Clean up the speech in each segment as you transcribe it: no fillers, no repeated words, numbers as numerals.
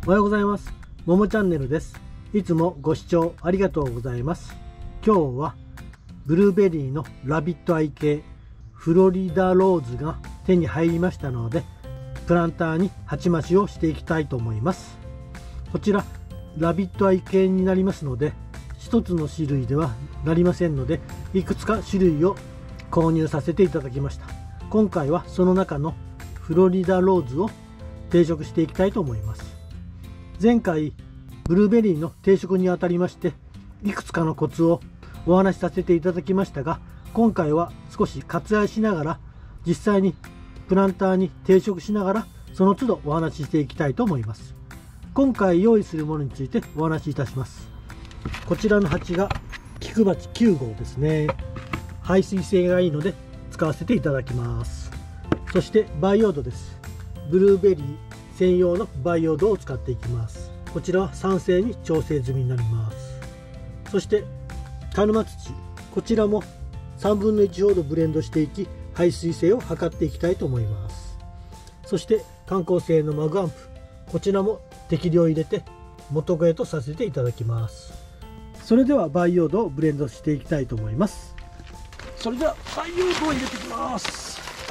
おはようございます。ももチャンネルです。いつもご視聴ありがとうございます。今日はブルーベリーのラビットアイ系フロリダローズが手に入りましたので、プランターに鉢増しをしていきたいと思います。こちらラビットアイ系になりますので、一つの種類ではなりませんので、いくつか種類を購入させていただきました。今回はその中のフロリダローズを定食していきたいと思います。前回ブルーベリーの定食にあたりまして、いくつかのコツをお話しさせていただきましたが、今回は少し割愛しながら実際にプランターに定食しながらその都度お話ししていきたいと思います。今回用意するものについてお話しいたします。こちらの鉢が菊鉢9号ですね。排水性がいいので使わせていただきます。そして培養土です。ブルーベリー専用の培養土を使っていきます。こちらは酸性に調整済みになります。そして鹿沼土、こちらも3分の1ほどブレンドしていき、排水性を測っていきたいと思います。そして緩効性のマグアンプ、こちらも適量入れて元肥とさせていただきます。それでは培養土をブレンドしていきたいと思います。それでは培養土を入れていきます。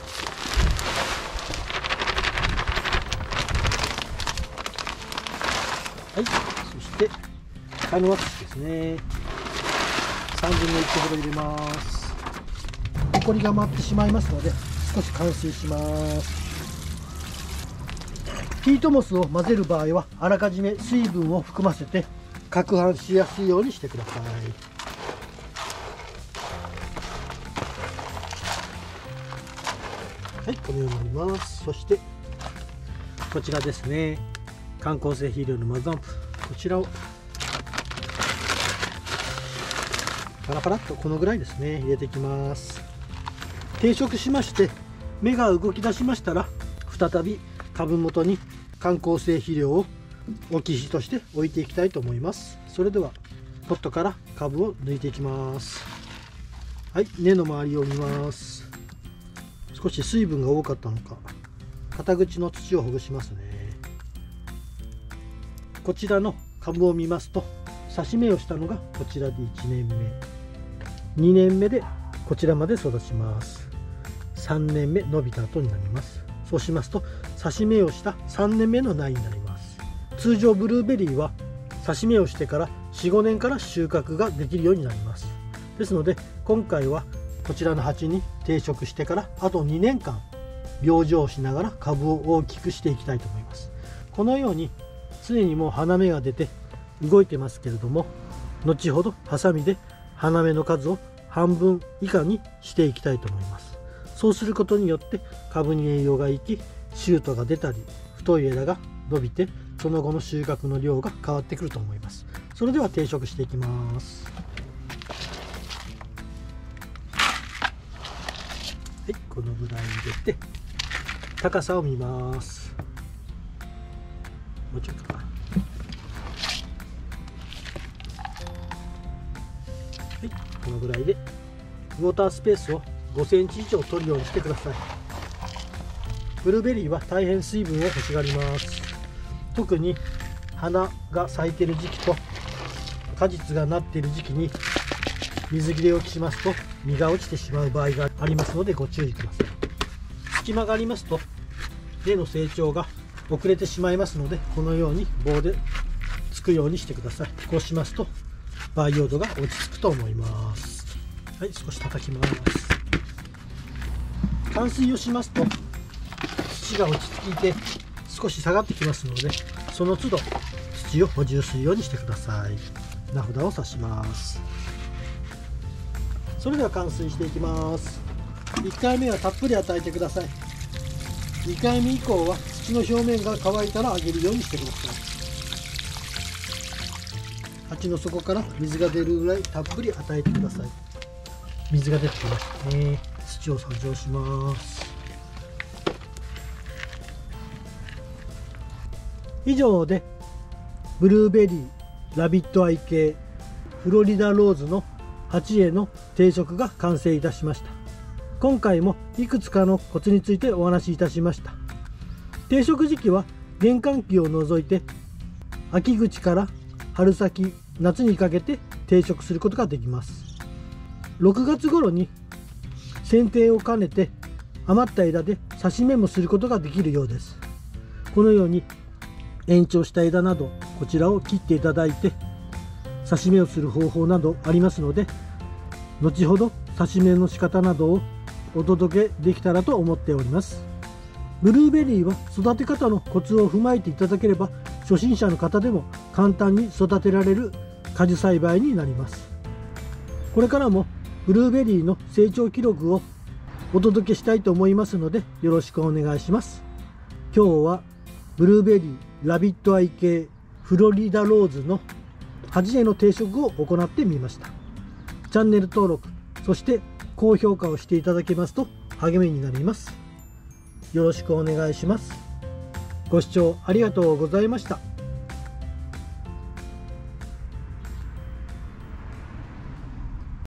はい、そして鹿沼土ですね。3分の1ほど入れます。ほこりが舞ってしまいますので少し乾水します。ピートモスを混ぜる場合はあらかじめ水分を含ませて攪拌しやすいようにしてください。はい、このようになります。そしてこちらですね、緩効性肥料のマグアンプ、こちらをパラパラっとこのぐらいですね入れていきます。定食しまして芽が動き出しましたら、再び株元に緩効性肥料を置き石として置いていきたいと思います。それではポットから株を抜いていきます。はい、根の周りを見ます。少し水分が多かったのか肩口の土をほぐしますね。こちらの株を見ますと、挿し芽をしたのがこちらで1年目、2年目でこちらまで育ちます。3年目伸びた後になります。そうしますと挿し芽をした3年目の苗になります。通常ブルーベリーは挿し芽をしてから4、5年から収穫ができるようになります。ですので今回はこちらの鉢に定食してからあと2年間養生しながら株を大きくしていきたいと思います。このように常にもう花芽が出て動いてますけれども、後ほどハサミで花芽の数を半分以下にしていきたいと思います。そうすることによって株に栄養がいき、シュートが出たり太い枝が伸びて、その後の収穫の量が変わってくると思います。それでは定食していきます。はい、このぐらい入れて高さを見ます。もうちょっとかな。はい、このぐらいでウォータースペースを5センチ以上取るようにしてください。ブルーベリーは大変水分を欲しがります。特に花が咲いている時期と果実がなっている時期に水切れをしますと実が落ちてしまう場合がありますのでご注意ください。隙間がありますと根の成長が遅れてしまいますので、このように棒でつくようにしてください。こうしますと培養土が落ち着くと思います。はい、少し叩きます。冠水をしますと土が落ち着いて少し下がってきますので、その都度土を補充するようにしてください。名札を刺します。それでは冠水していきます。1回目はたっぷり与えてください。2回目以降は土の表面が乾いたらあげるようにしてください。鉢の底から水が出るぐらいたっぷり与えてください。水が出てきましたね。土を遡上します。以上でブルーベリーラビットアイ系フロリダローズの鉢への定食が完成いたしました。今回もいくつかのコツについてお話しいたしました。定食時期は玄関期を除いて秋口から春先、夏にかけて定食することができます。6月頃に剪定を兼ねて余った枝で刺し目もすることができるようです。このように延長した枝などこちらを切っていただいて刺し目をする方法などありますので、後ほど刺し目の仕方などをお届けできたらと思っております。ブルーベリーは育て方のコツを踏まえていただければ初心者の方でも簡単に育てられる果樹栽培になります。これからもブルーベリーの成長記録をお届けしたいと思いますのでよろしくお願いします。今日はブルーベリーラビットアイ系フロリダローズの端への定食を行ってみました。チャンネル登録、そして高評価をしていただけますと励みになります。よろしくお願いします。ご視聴ありがとうございました。